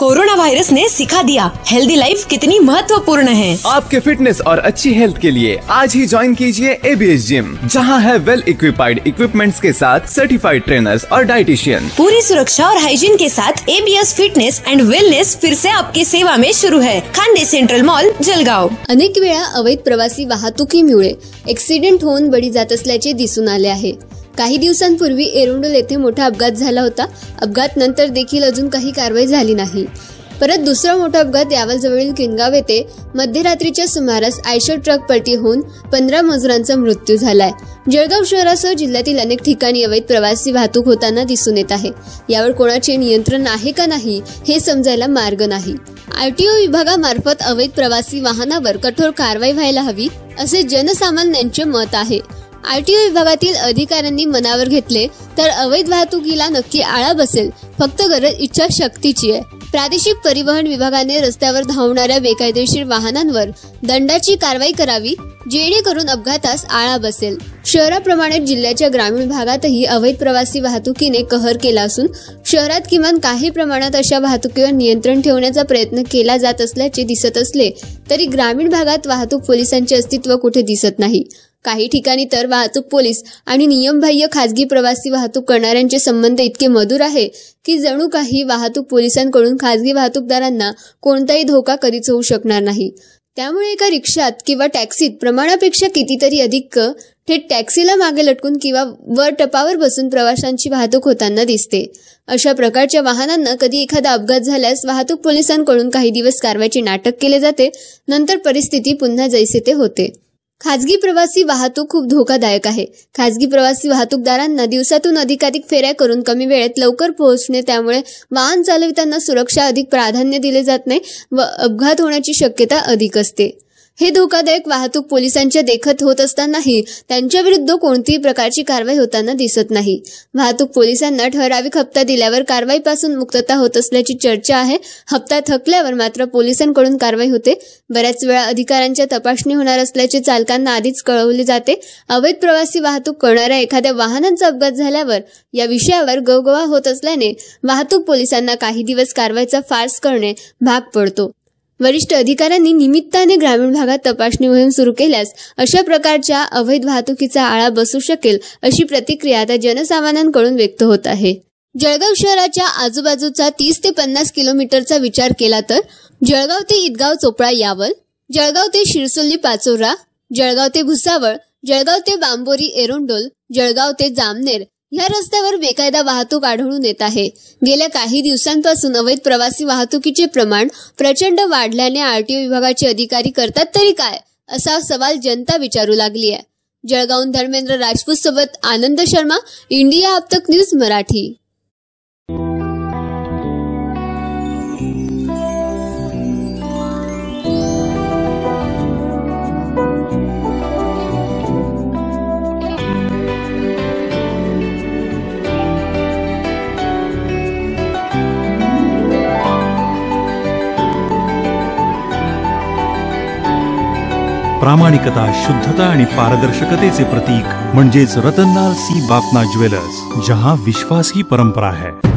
Corona virus ने सिखा दिया healthy life कितनी महत्वपूर्ण है। आपके फिटनेस और अच्छी हेल्थ के लिए आज ही ज्वाइन कीजिए ABS जिम, जहां है वेल इक्विपाइड इक्विपमेंट्स के साथ सर्टिफाइड ट्रेनर्स और डाइटिशियन। पूरी सुरक्षा और हाइजीन के साथ ABS फिटनेस एंड वेलनेस फिर से आपकी सेवा में शुरू है। Khandesh central mall, Jalgaon. अनेक वेळा अवैध प्रवासी वाहतुकीमुळे ऍक्सिडेंट होऊन बळी जात असल्याचे दिसून आले आहे। काही दिवसांपूर्वी एरोंडोल येथे मोठा अपघात झाला होता। अपघात नंतर देखील अजून काही कारवाई झाली नाही। परत दुसरा मोठा अपघात यावलजवळील किनगाव येथे मध्यरात्रीच्या सुमारास आयशर ट्रक पलटी होऊन 15 मजुरांचा मृत्यू झालाय। जळगाव शहरासह जिल्ह्यातील अनेक ठिकाणी अवैध प्रवासी वाहतूक होताना दिसून येत आहे। यावर कोणाचे नियंत्रण आहे का नाही हे समजायला मार्ग नाही। RTO विभागामार्फत अवैध प्रवासी वाहनावर कठोर कारवाई व्हायला हवी असे जनसामान्यांचे मत आहे। RTO विभागातील अधिकाऱ्यांनी मनावर घेतले तर अवैध वाहतुकीला नक्की आळा बसेल, फक्त गरज इच्छाशक्तीची आहे। प्रादेशिक परिवहन विभागाने रस्त्यावर धावणाऱ्या बेकायदेशीर वाहनांवर दंडाची कारवाई करावी, जेणेकरून अपघातास आळा बसेल। शहराप्रमाणे जिल्ह्याच्या ग्रामीण भागातही अवैध प्रवासी वाहतुकीने कहर केला असून शहरात किमान काही प्रमाणात अशा वाहतुकीवर नियंत्रण ठेवण्याचा प्रयत्न केला जात असल्याचे दिसत असले तरी ग्रामीण भागात वाहतूक पोलिसांचे अस्तित्व कुठे दिसत नाही। काही ठिकाणी तर वाहतूक पोलीस आणि नियमबाह्य खाजगी प्रवासी वाहतूक करणाऱ्यांचे संबंध इतके मधुर आहे की जणू काही वाहतूक पोलिसांकडून खाजगी वाहतूकदारांना कोणताही धोका कधीच होऊ शकणार नाही। त्यामुळे एका रिक्षात किंवा टॅक्सीत प्रमाणापेक्षा कितीतरी अधिक थेट टॅक्सीला मागे लटकून किंवा वर टपावर बसून प्रवाशांची वाहतूक होताना दिसते। अशा प्रकारच्या वाहनांना कधी एखादा अपघात झाल्यास वाहतूक पोलिसांकडून काही दिवस कारवाईचे नाटक केले जाते, नंतर परिस्थिती पुन्हा जैसे ते होते। खाजगी प्रवासी वाहतूक खूप धोकादायक आहे। खाजगी प्रवासी वाहतूकदारांना दिवसातून अधिकाधिक फेऱ्या करून कमी वेळेत लवकर पोहोचणे, त्यामुळे वाहन चालविताना सुरक्षा अधिक प्राधान्य दिले जात नाही व अपघात होण्याची शक्यता अधिक असते। हे धोकादायक वाहतूक पोलिसांच्या देखत होत असतानाही त्यांच्या विरुद्ध कोणतीही प्रकारची कारवाई होताना दिसत नाही। वाहतूक पोलिसांना ठराविक हप्ता दिल्यावर कारवाईपासून मुक्तता होत असल्याची चर्चा आहे। हप्ता थकल्यावर मात्र पोलिसांकडून कारवाई होते। बऱ्याच वेळा अधिकाऱ्यांच्या तपासणी होणार असल्याचे चालकांना आधीच कळवले जाते। अवैध प्रवासी वाहतूक करणाऱ्या एखाद्या वाहनांचा अपघात झाल्यावर या विषयावर गवगवा होत असल्याने वाहतूक पोलिसांना काही दिवस कारवाईचा फार्स करणे भाग पडतो। वरिष्ठ अधिकाऱ्यांनी निमित्ताने ग्रामीण भागात तपासणी मोहीम सुरू केल्यास अशा प्रकारच्या अवैध वाहतुकीचा आळा बसू शकेल, अशी प्रतिक्रिया आता जनसामान्यांकडून व्यक्त होत आहे। जळगाव शहराच्या आजूबाजूचा 30 ते 50 किलोमीटरचा विचार केला तर जळगाव ते ईदगाव चोपडा यावल, जळगाव ते शिरसोली पाचोरा, जळगाव ते भुसावळ, जळगाव ते बांबोरी एरोंडोल, जळगाव ते जामनेर या रस्त्यावर बेकायदा वाहतूक आढळून येत आहे। गेल्या काही दिवसांपासून अवैध प्रवासी वाहतुकीचे प्रमाण प्रचंड वाढल्याने RTO विभागाचे अधिकारी करतात तरी काय, असा सवाल जनता विचारू लागली आहे। जळगावहून धर्मेंद्र राजपूत सोबत आनंद शर्मा, इंडिया अब तक न्यूज मराठी। प्रामाणिकता, शुद्धता आणि पारदर्शकतेचे प्रतीक म्हणजेच रतनलाल सी बाफना ज्वेलर्स, जहां विश्वास ही परंपरा है।